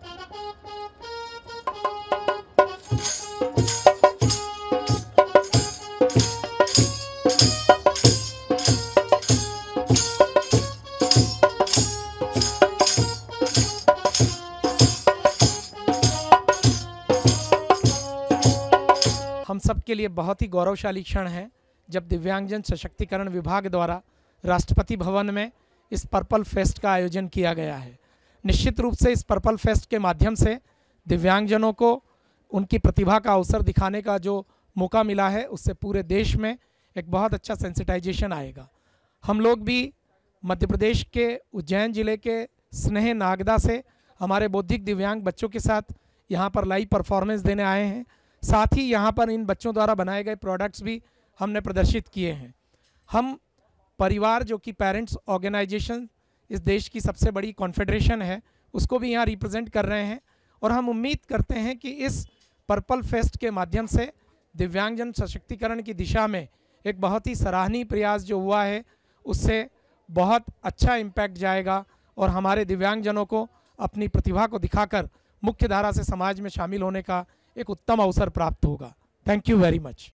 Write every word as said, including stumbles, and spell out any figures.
हम सब के लिए बहुत ही गौरवशाली क्षण है जब दिव्यांगजन सशक्तिकरण विभाग द्वारा राष्ट्रपति भवन में इस पर्पल फेस्ट का आयोजन किया गया है। निश्चित रूप से इस पर्पल फेस्ट के माध्यम से दिव्यांगजनों को उनकी प्रतिभा का अवसर दिखाने का जो मौका मिला है, उससे पूरे देश में एक बहुत अच्छा सेंसिटाइजेशन आएगा। हम लोग भी मध्य प्रदेश के उज्जैन जिले के स्नेह नागदा से हमारे बौद्धिक दिव्यांग बच्चों के साथ यहाँ पर लाइव परफॉर्मेंस देने आए हैं। साथ ही यहाँ पर इन बच्चों द्वारा बनाए गए प्रोडक्ट्स भी हमने प्रदर्शित किए हैं। हम परिवार जो कि पेरेंट्स ऑर्गेनाइजेशन इस देश की सबसे बड़ी कॉन्फेडरेशन है, उसको भी यहाँ रिप्रेजेंट कर रहे हैं और हम उम्मीद करते हैं कि इस पर्पल फेस्ट के माध्यम से दिव्यांगजन सशक्तिकरण की दिशा में एक बहुत ही सराहनीय प्रयास जो हुआ है, उससे बहुत अच्छा इम्पैक्ट जाएगा और हमारे दिव्यांगजनों को अपनी प्रतिभा को दिखाकर मुख्य धारा से समाज में शामिल होने का एक उत्तम अवसर प्राप्त होगा। Thank you very much.